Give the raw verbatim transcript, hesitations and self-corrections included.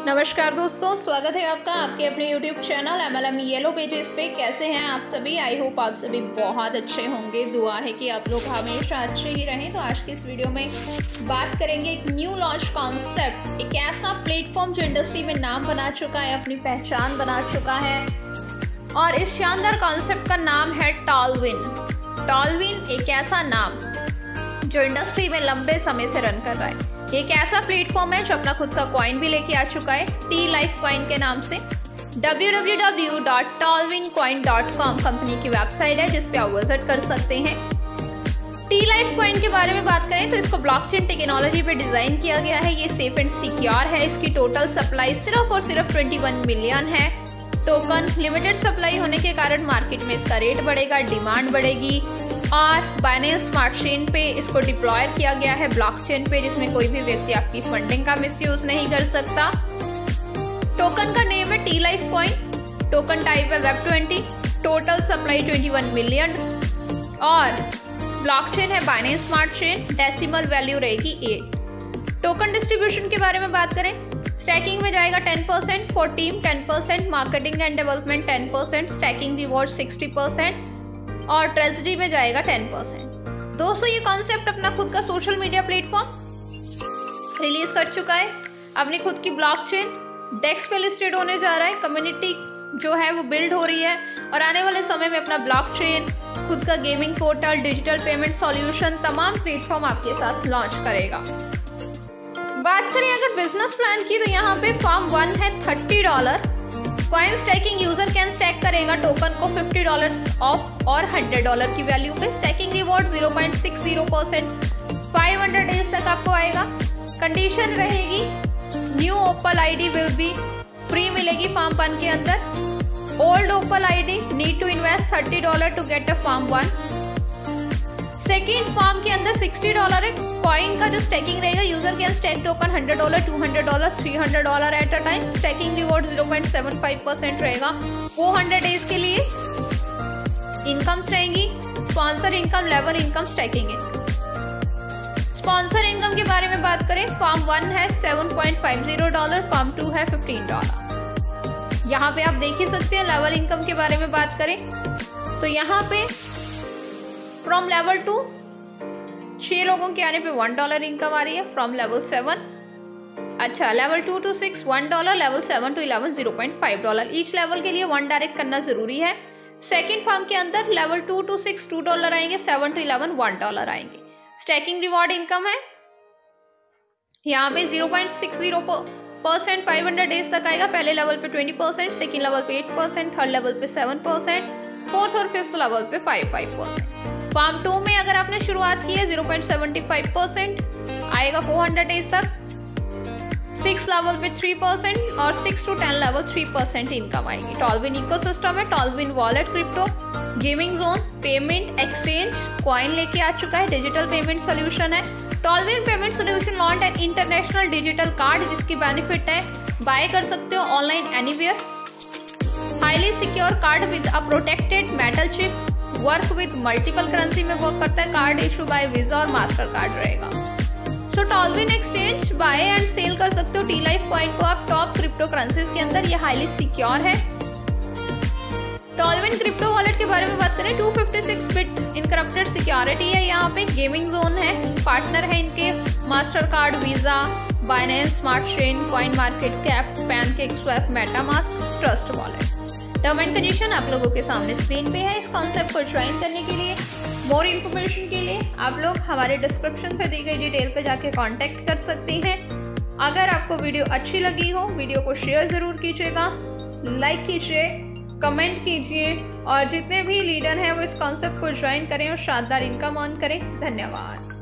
नमस्कार दोस्तों, स्वागत है आपका आपके अपने YouTube channel M L M yellow pages पे। कैसे हैं आप सभी? आई होप आप सभी बहुत अच्छे होंगे। दुआ है कि आप लोग हमेशा अच्छे ही रहें। तो आज की इस वीडियो में बात करेंगे एक न्यू लॉन्च कॉन्सेप्ट, एक ऐसा प्लेटफॉर्म जो इंडस्ट्री में नाम बना चुका है, अपनी पहचान बना चुका है। और इस शानदार कॉन्सेप्ट का नाम है टॉलविन। टॉलविन एक ऐसा नाम जो इंडस्ट्री में लंबे समय से रन कर रहा है। एक ऐसा प्लेटफॉर्म है जो अपना खुद का कॉइन भी लेके आ चुका है, टी लाइफ कॉइन के नाम से। डब्ल्यू डब्ल्यू डब्ल्यू डॉट टॉलविन कॉइन डॉट कॉम कंपनी की वेबसाइट है, जिस पे आप विजिट कर सकते हैं। टी लाइफ कॉइन के बारे में बात करें तो इसको ब्लॉकचेन टेक्नोलॉजी पे डिजाइन किया गया है। ये सेफ एंड सिक्योर है। इसकी टोटल सप्लाई सिर्फ और सिर्फ इक्कीस मिलियन है। टोकन लिमिटेड सप्लाई होने के कारण मार्केट में इसका रेट बढ़ेगा, डिमांड बढ़ेगी। और बाइनेंस स्मार्ट चेन पे इसको डिप्लॉय किया गया है, ब्लॉकचेन पे, जिसमें कोई भी व्यक्ति आपकी फंडिंग का मिसयूज नहीं कर सकता। टोकन का नेम है T life coin. Token type है वेब ट्वेंटी। टोटल सप्लाई इक्कीस मिलियन और ब्लॉकचेन है Binance smart chain. Decimal value रहेगी एट। टोकन डिस्ट्रीब्यूशन के बारे में बात करें, स्टैकिंग में जाएगा ten percent, for team ten percent, marketing and development ten percent, staking reward sixty percent और ट्रेजरी में जाएगा टेन परसेंट। दोस्तों, ये कॉन्सेप्ट अपना खुद का सोशल मीडिया प्लेटफॉर्म रिलीज कर चुका है। अपनी खुद की ब्लॉकचेन डेक्स पे लिस्टेड होने जा रहा है। कम्युनिटी जो है वो बिल्ड हो रही है और आने वाले समय में अपना ब्लॉकचेन, खुद का gaming portal, digital payment solution, तमाम प्लेटफॉर्म आपके साथ लॉन्च करेगा। बात करें अगर बिजनेस प्लान की, तो यहाँ पे फॉर्म वन है thirty dollar. Coin staking user can stake करेगा टोकन को फिफ्टी डॉलर ऑफ और हंड्रेड डॉलर की वैल्यू पे। Staking reward zero point six zero percent five hundred days तक आपको आएगा। कंडीशन रहेगी new opal ID will be free मिलेगी फॉर्म वन के अंदर। Old opal ID need to invest thirty dollar to get a form one. Second form के अंदर sixty dollar है। कॉइन का जो स्टैकिंग रहेगा, user can stake token hundred dollar, two hundred dollar, three hundred dollar at a time. Staking reward zero point seven five percent रहेगा four hundred days के लिए। Incomes रहेंगी sponsor income, level income, staking income. Sponsor income के बारे में बात करें, form one है seven point five zero dollar, form two है फिफ्टीन डॉलर। यहाँ पे आप देख ही सकते हैं। लेवल इनकम के बारे में बात करें तो यहाँ पे फ्रॉम लेवल टू छह लोगों के आने पे वन डॉलर इनकम आ रही है। फ्रॉम लेवल सेवन, अच्छा level two to six one dollar, level seven to eleven zero point five dollar. Each level के लिए वन डायरेक्ट करना जरूरी है। सेकेंड फॉर्म के अंदर level two to six two dollar आएंगे, seven to eleven one dollar आएंगे। Staking reward income है यहाँ पे zero point six zero percent five hundred days तक आएगा। पहले लेवल पे ट्वेंटी परसेंट, सेकेंड लेवल पे एट परसेंट, थर्ड लेवल पे सेवन परसेंट, फोर्थ और फिफ्थ लेवल पे five five percent. Form two में अगर आपने शुरुआत की है zero point seven five percent आएगा फोर हंड्रेड डेज तक। सिक्स लेवल पे थ्री परसेंट और six to ten level three percent income आएगी। टॉलविन इकोसिस्टम है, टॉलविन wallet, crypto, gaming zone, payment exchange, coin लेके आ चुका है, डिजिटल पेमेंट सोल्यूशन है। टॉलविन payment solution launch and international digital card, जिसकी बेनिफिट है बाय कर सकते हो online anywhere. Highly secure card with a protected metal chip, work with multiple currency में वर्क करता है। कार्ड इशू बाय वीजा और मास्टर कार्ड रहेगा। सो टॉलविन एक्सचेंज बाय एंड सेल कर सकते हो टी लाइफ कॉइन को आप टॉप क्रिप्टो करेंसीज के अंदर। ये हाईली सिक्योर है। टॉलविन क्रिप्टो वॉलेट के बारे में बात करें, two fifty six bit encrypted security है। यहाँ पे गेमिंग जोन है, पार्टनर है इनके Mastercard, Visa, Binance smart chain, coin market cap, pancake swap, MetaMask, trust wallet. Term and condition आप लोगों के सामने स्क्रीन पे है। इस कॉन्सेप्ट को ज्वाइन करने के लिए, मोर इन्फॉर्मेशन के लिए आप लोग हमारे डिस्क्रिप्शन पे दी गई डिटेल पे जाके कांटेक्ट कर सकते हैं। अगर आपको वीडियो अच्छी लगी हो, वीडियो को शेयर जरूर कीजिएगा, लाइक कीजिए, कमेंट कीजिए और जितने भी लीडर हैं वो इस कॉन्सेप्ट को ज्वाइन करें और शानदार इनकम अर्न करें। धन्यवाद।